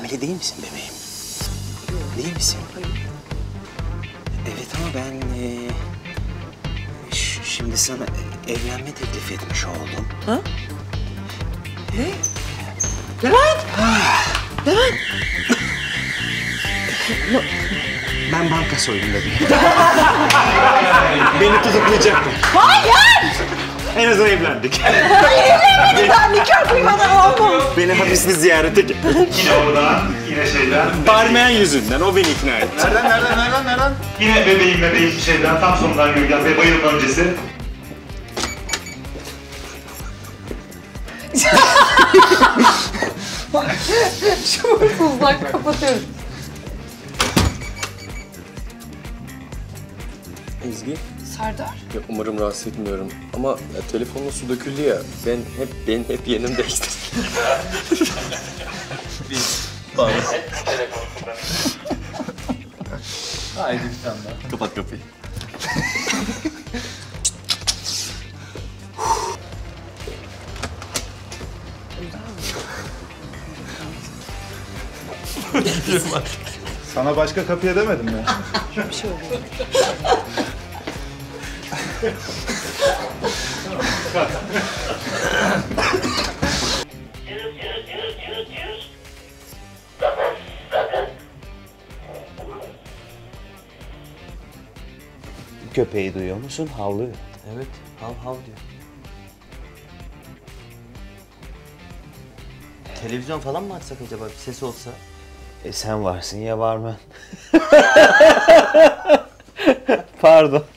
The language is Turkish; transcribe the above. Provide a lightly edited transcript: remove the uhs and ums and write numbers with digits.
Hamile değil misin bebeğim? Değil misin? Evet ama ben şimdi sana evlenme teklif etmiş oldum. Ha? Ne? Levent! Levent! Ben banka soydum bebeğim. Beni tutuklayacaktı. Hayır! En azından evlendik. Hayır evlenmedim ben, nikah kıymadan olmam. Beni hapiste ziyarete git. Yine oradan, yine şeyden. Barmen yüzünden, o beni ikna etti. Nereden? Yine bebeğim şeyden, tam sonundan Gürgen Bey, bayılma öncesi. Şuursuzluk kapatıyoruz. Ezgi, Serdar. ya umarım rahatsız etmiyorum ama ya, telefonla su döküldü ya, ben hep yerini değiştirdim. Pardon. Haydi bir tane daha. Kapat kapıyı. Sana başka kapıya demedim mi? Bir şey oluyor. Köpeği duyuyor musun? Havlıyor. Evet, hav hav diyor. Televizyon falan mı açsak acaba, bir ses olsa? Sen varsın ya barmen. Pardon.